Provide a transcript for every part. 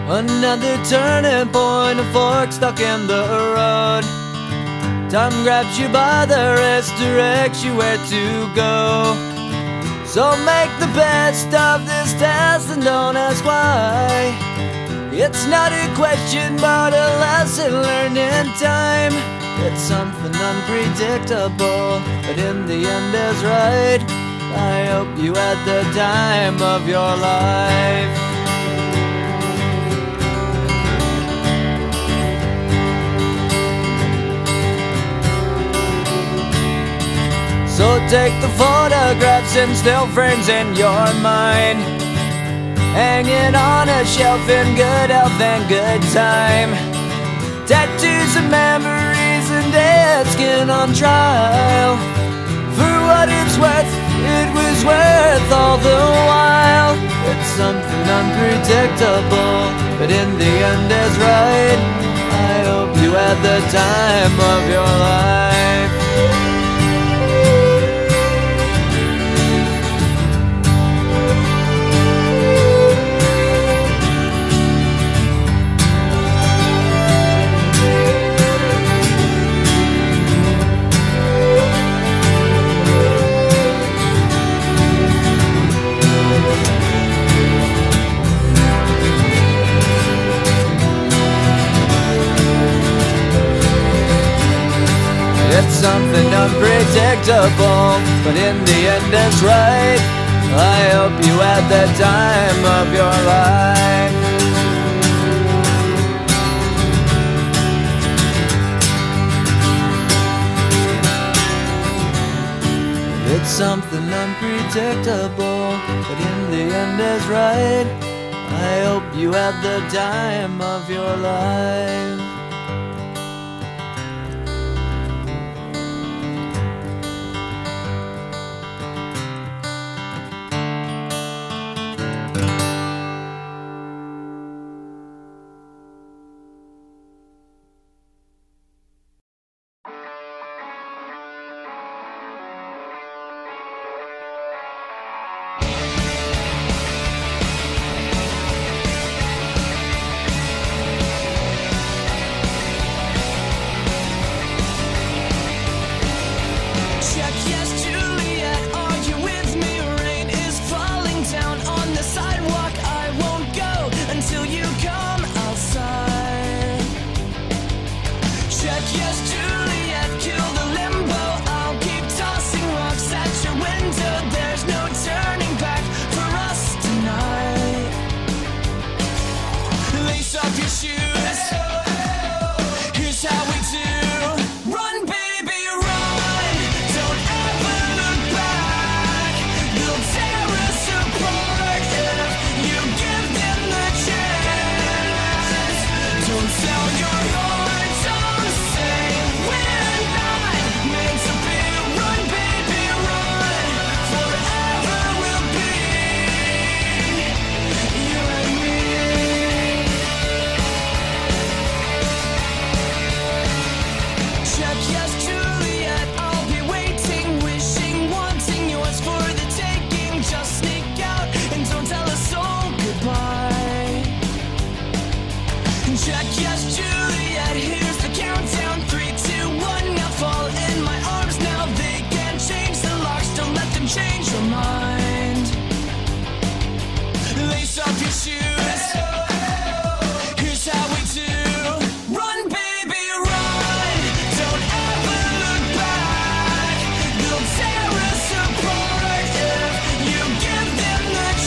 Another turning point, a fork stuck in the road. Time grabs you by the wrist, directs you where to go. So make the best of this test and don't ask why. It's not a question but a lesson learned in time. It's something unpredictable, but in the end is right. I hope you had the time of your life. So take the photographs and still frames in your mind, hanging on a shelf in good health and good time. Tattoos and memories and dead skin on trial. For what it's worth, it was worth all the while. It's something unpredictable, but in the end is right. I hope you had the time of your life. It's something unpredictable, but in the end it's right. I hope you had the time of your life. It's something unpredictable, but in the end is right. I hope you had the time of your life.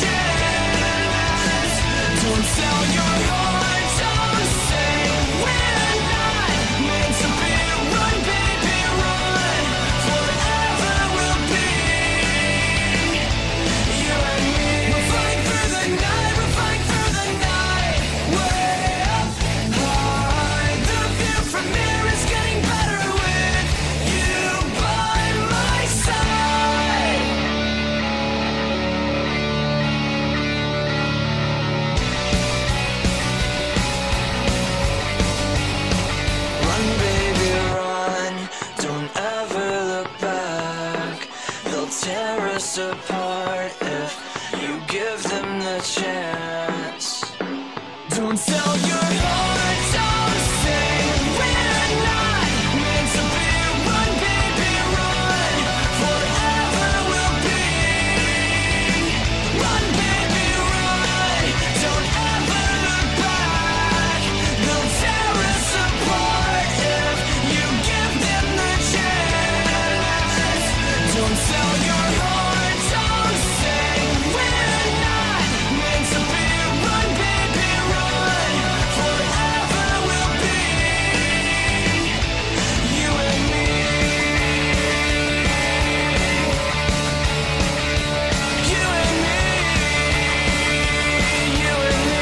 Don't sell your heart, don't say when Don't sell your heart, don't say we're not meant to be. Run, baby, run, forever we'll be. Run, baby, run, don't ever look back. They'll tear us apart if you give them the chance. Don't sell your heart, don't say we're not meant to be. Run, baby, run, forever we'll be. You and me. You and me. You and me.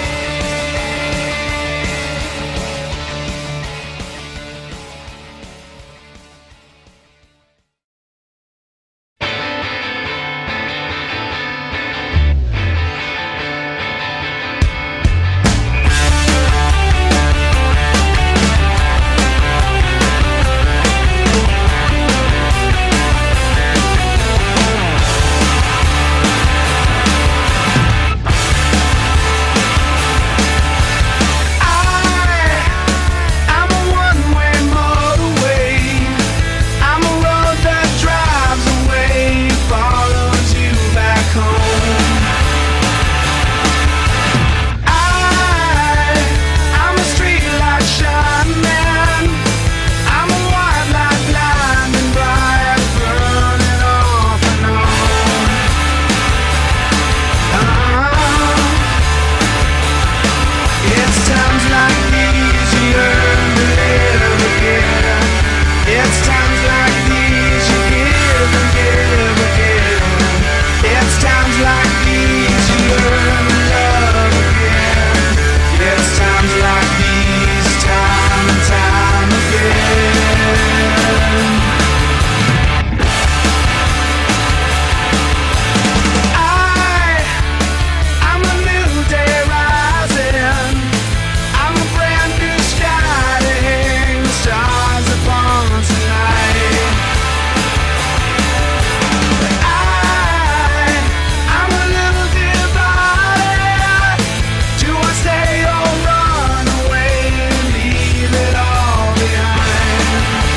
I'm a one-way motorway. I'm a road that drives away, follows you back home. I'm a street light shining man. I'm a white light blinding bright, burning off and on. It's times like these you learn to live again. It's times like these you give and give again. It's times like these you learn to love again. It's times like these, time and time again. I'm a new day rising. I'm a brand new sky to hang the stars upon tonight. I'm a little divided. Do I stay or run away and leave it all behind?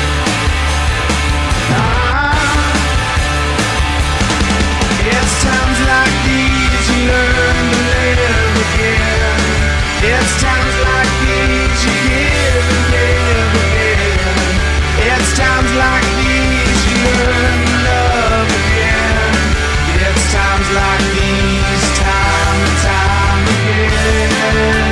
It's times like these you learn to live again. It's times like these you give and give again. It's times like these you learn to love again. It's times like these, time and time again.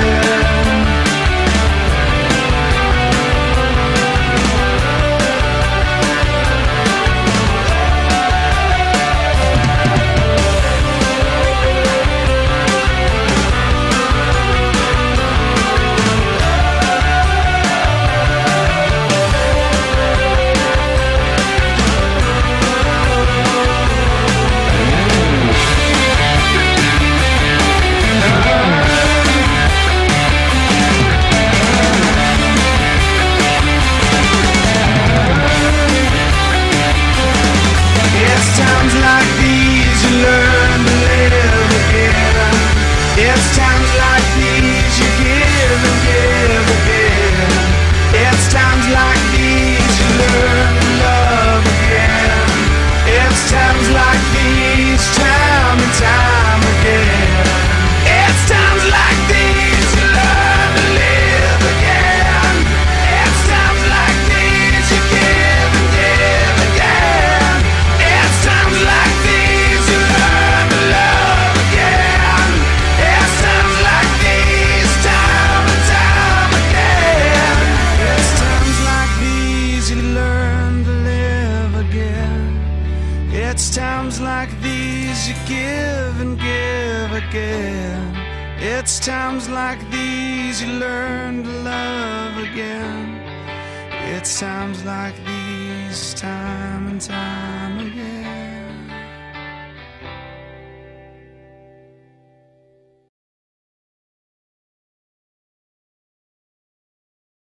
It's times like these you learn to live again. It's times like these you give and give again. It's times like these you learn to love again. It's times like these, time and time again. It's times like these you learn to live again. It's times like these you give and give again. It's times like these you learn to love again. It's times like these, time and time again. It's times like these you learn to live again. It's times like these you give and give again. It's times like these you learn to love again. It's times like these, time and time